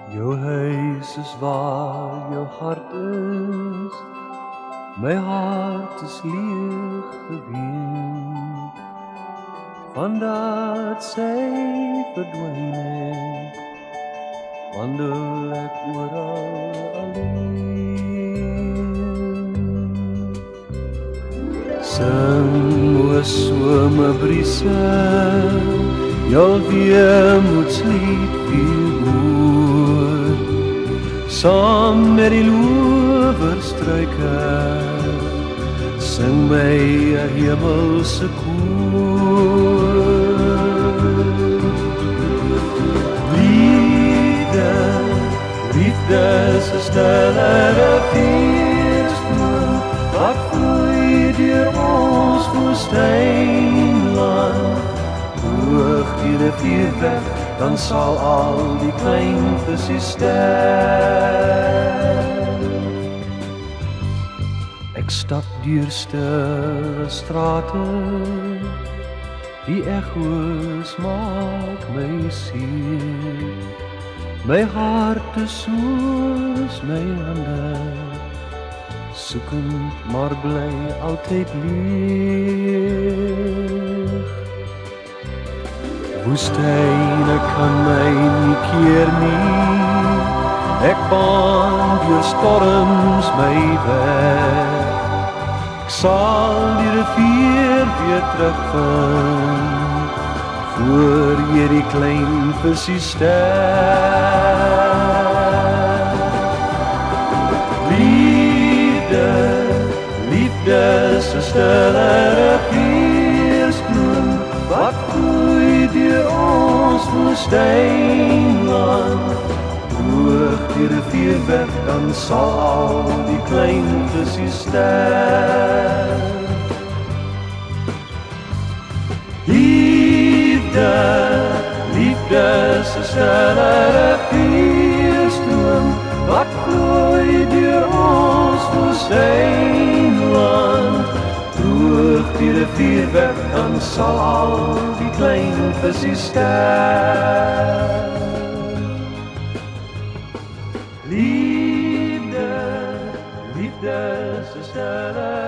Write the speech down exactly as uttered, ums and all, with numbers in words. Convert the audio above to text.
Jou huis is waar jou hart is, my hart is leeg geween, vandat sy verdwyn het, wandel ek oral alleen. Sing o somerbrise, jou weemoedslied weer hoor, saam met die loewerstruike, sing my 'n hemelse koor. Liefde, liefde is 'n stille feestvloei, wat vloei deur ons woestynland. Hoog die rivier weg, dan sal al die klein visie sterf. Ek stap deur stille strate, die echo's maak my seer. My hart is soos my hande, soekend maar bly altyd leeg. Woestyne kan my nie keer nie, ek baan deur storms my weg. Ek sal die rivier weer terugvind, voor jy die klein visie sterf. Liefde, liefde is 'n stille riviersbloem, wat vloei deur ons woestynland. Hoog die rivier weg, dan sal al die klein visie sterf. Liefde, liefde is 'n stille rivierstroom, wat vloei deur ons woestynland. Hoog die rivier weg, dan sal al die klein visie sterf. Liefde, liefde is 'n stille